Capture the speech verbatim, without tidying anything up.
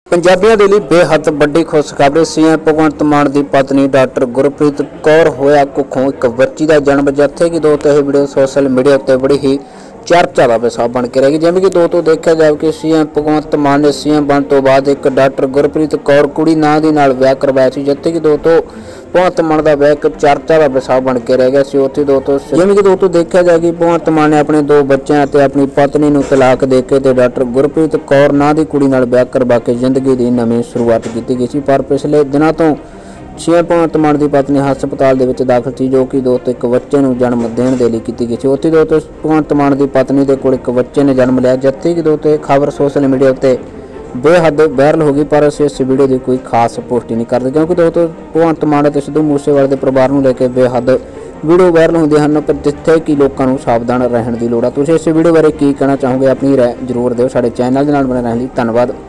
पंजाबियों के लिए बेहद वड्डी खुशखबरी। सीएम भगवंत मान की पत्नी डॉक्टर गुरप्रीत कौर होया कुखों एक बच्ची का जन्म। जिथे कि दोस्तों यह वीडियो सोशल मीडिया उत्ते बड़ी ही चर्चा का विषय बन के रहेगी। जिवें कि दोस्तों देखा जाए कि सीएम भगवंत मान ने सीएम बन तो बाद एक डॉक्टर गुरप्रीत कौर कुड़ी नां दी नाल विआह करवाया सी। जिथे कि दोस्तों भगवंत मान का विआह एक चर्चा का विषय बन के रह गया सी। उत्थे दोस्तों जिवें कि दोस्तों देखा जाए कि भगवंत मान ने अपने दो बच्चों ते अपनी पत्नी नूं तलाक दे के ते डॉक्टर गुरप्रीत कौर नां दी कुड़ी नाल विआह करवा के जिंदगी की नवीं शुरुआत की गई सी। पर पिछले दिनों तो सीएम भगवंत मान की पत्नी हस्पताल दे विच दाखिल थी, जो कि दोस्तों एक बच्चे नूं जन्म देने दे लई कीती गई सी। उत्थे दोस्तों भगवंत मान की पत्नी दे कोल एक बच्चे ने जन्म लिया। जिथे कि दोस्तों खबर सोशल मीडिया उत्ते बेहद वायरल हो गई, पर असीं इस वीडियो की कोई खास पुष्टि नहीं करते, क्योंकि दोस्तों भगवंत मान ते सिद्धू मूसेवाले के परिवार को लेकर बेहद वीडियो वायरल होंदे हन, पर जिथे कि लोगों को सावधान रहने की लोड़ है। तुसीं इस वीडियो बारे की कहना चाहोगे? अपनी राय जरूर दिओ। साडे चैनल दे नाल बने रहण लई धन्नवाद।